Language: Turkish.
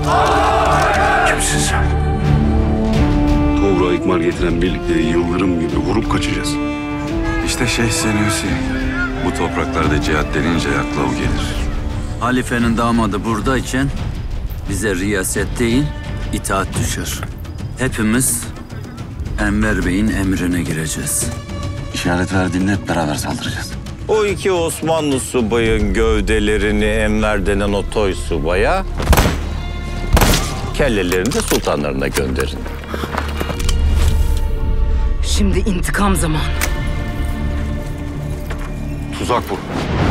Kimsin sen? Toprağa ikmal getiren birlikleri yıldırım gibi vurup kaçacağız. İşte Şeyh Senusi. Bu topraklarda cihat denince akla o gelir. Halifenin damadı buradayken bize riyaset değil, itaat düşer. Hepimiz Enver Bey'in emrine gireceğiz. İşaret verdiğinde hep beraber saldıracağız. O iki Osmanlı subayın gövdelerini Enver denen o toy subaya, kellelerini de sultanlarına gönderin. Şimdi intikam zamanı. Tuzak bu.